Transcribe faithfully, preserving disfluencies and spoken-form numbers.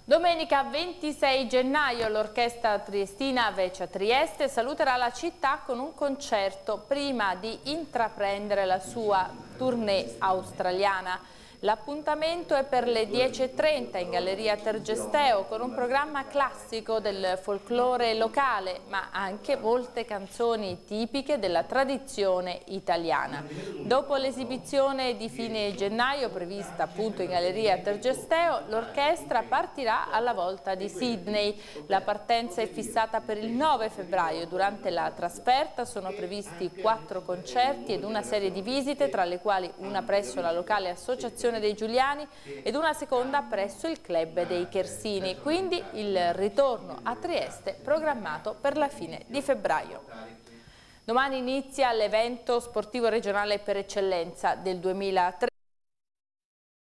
Domenica ventisei gennaio l'orchestra triestina Vecia Trieste saluterà la città con un concerto prima di intraprendere la sua tournée australiana. L'appuntamento è per le dieci e trenta in Galleria Tergesteo con un programma classico del folklore locale, ma anche molte canzoni tipiche della tradizione italiana. Dopo l'esibizione di fine gennaio prevista appunto in Galleria Tergesteo, l'orchestra partirà alla volta di Sydney. La partenza è fissata per il nove febbraio. Durante la trasferta sono previsti quattro concerti ed una serie di visite, tra le quali una presso la locale associazione dei Giuliani ed una seconda presso il club dei Chersini. Quindi il ritorno a Trieste programmato per la fine di febbraio. Domani inizia l'evento sportivo regionale per eccellenza del duemilatredici.